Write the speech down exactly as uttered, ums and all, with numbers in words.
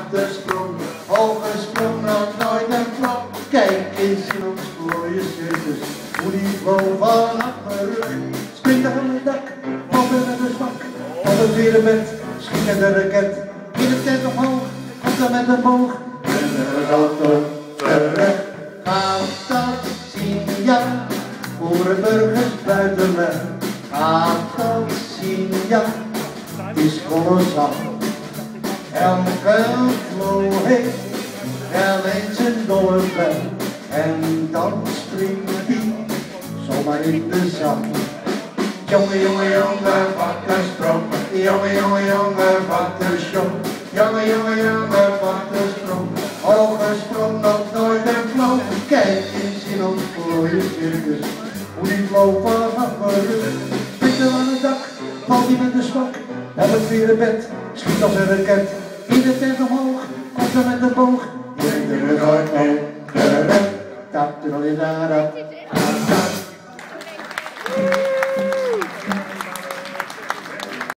achtersprong, hoge sprong, nog nooit een klap. Kijk eens in ons mooie circus, hoe die vloog vanaf mijn rug. Springt er van het dak, valt er met een zwak, op het vierde bed, schiet er de raket. In de tent omhoog, komt er met een boog, en de auto terug. Gaat dat zien, ja, boerenburgers buiten me. Gaat dat zien, ja, het is kolossaal. Elke flow heeft wel eens een dolle bel, en dan springt hij zomaar in de zak. Jongen, jongen, jongen, wat een sprong. Jongen, jongen, jongen, wat een sjong. Jongen, jongen, jongen, wat een sprong. Hoge sprong, nog nooit een flow. Kijk eens in ons mooie circus, hoe die flow vanaf mijn rug. Springt er aan het dak, valt hij met de zwak. Op het vierde bed, schiet als een raket. In de tent omhoog, komt er met de boog. Je denkt er nooit mee, de rek, tap, tap, tap, tap, tap.